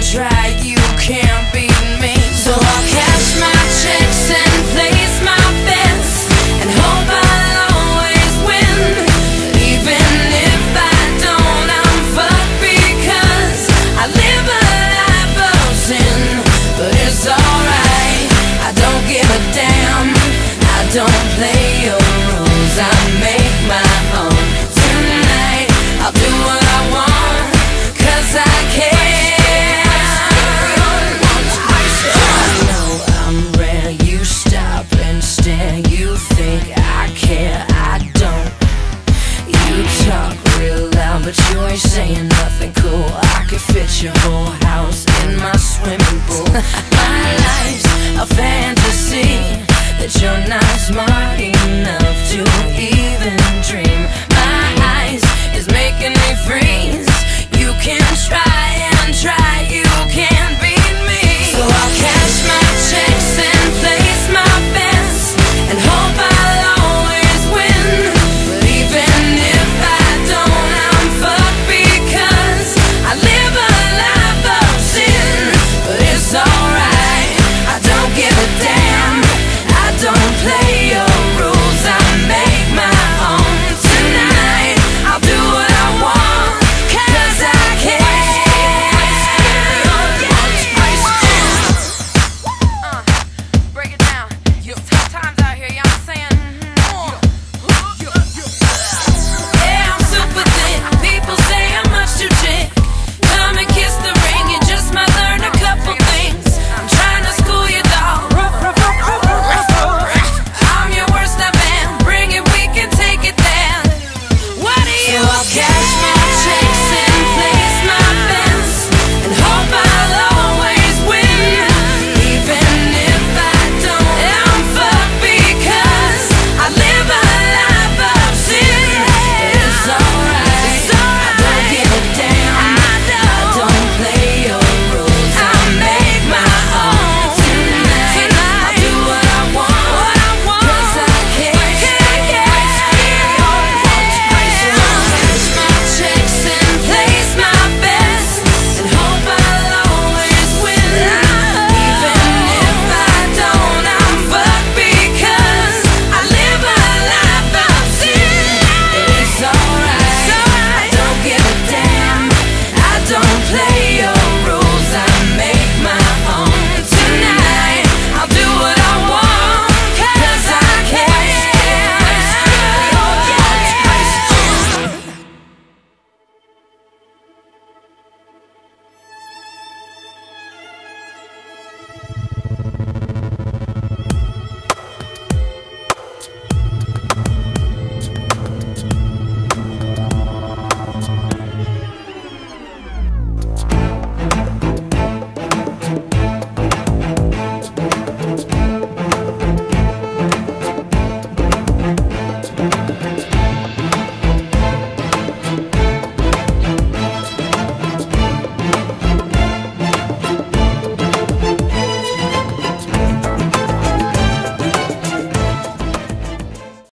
try, you can't beat me. So I'll cash my checks and place my bets and hope I'll always win. Even if I don't, I'm fucked because I live a life of sin. But it's alright, I don't give a damn. I don't play your rules, I make my own. Tonight I'll do what I want, 'cause I care. I know I'm rare, you stop and stare. You think I care, I don't. You talk real loud, but you ain't saying nothing cool. I could fit your whole house in my swimming pool. My life's a fantasy that you're